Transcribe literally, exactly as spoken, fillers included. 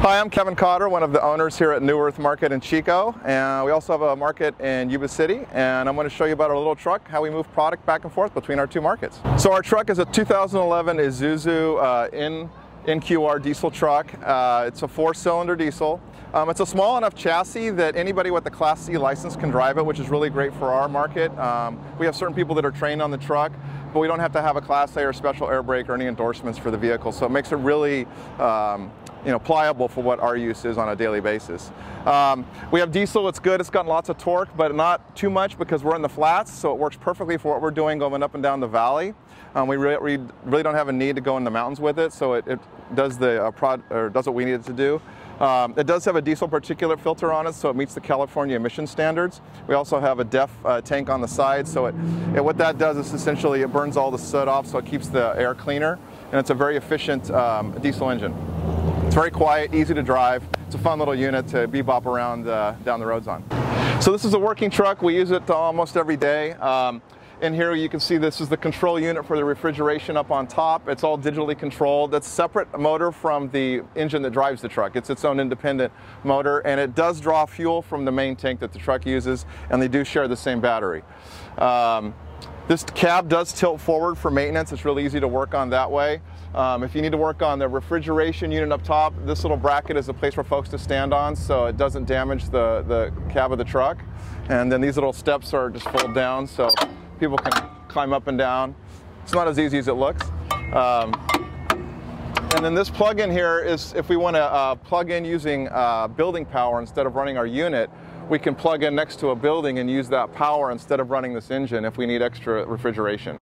Hi, I'm Kevin Cotter, one of the owners here at New Earth Market in Chico, and we also have a market in Yuba City, and I'm going to show you about our little truck, how we move product back and forth between our two markets. So our truck is a two thousand eleven Isuzu uh, N Q R diesel truck. Uh, it's a four-cylinder diesel. Um, it's a small enough chassis that anybody with a Class C license can drive it, which is really great for our market. Um, we have certain people that are trained on the truck, but we don't have to have a Class A or special air brake or any endorsements for the vehicle, so it makes it really um, you know, pliable for what our use is on a daily basis. Um, we have diesel. It's good. It's got lots of torque, but not too much because we're in the flats, so it works perfectly for what we're doing going up and down the valley. Um, we, re we really don't have a need to go in the mountains with it, so it, it does the uh, prod or does what we need it to do. Um, it does have a diesel particulate filter on it, so it meets the California emission standards. We also have a D E F uh, tank on the side, so it, it, what that does is essentially it burns all the soot off, so it keeps the air cleaner, and it's a very efficient um, diesel engine. It's very quiet, easy to drive. It's a fun little unit to be-bop around uh, down the roads on. So this is a working truck. We use it almost every day. Um, in here you can see this is the control unit for the refrigeration up on top. It's all digitally controlled. That's a separate motor from the engine that drives the truck. It's its own independent motor, and it does draw fuel from the main tank that the truck uses, and they do share the same battery. Um, This cab does tilt forward for maintenance. It's really easy to work on that way. Um, if you need to work on the refrigeration unit up top, this little bracket is a place for folks to stand on so it doesn't damage the, the cab of the truck. And then these little steps are just fold down so people can climb up and down. It's not as easy as it looks. Um, and then this plug-in here is if we want to uh, plug in using uh, building power instead of running our unit, we can plug in next to a building and use that power instead of running this engine if we need extra refrigeration.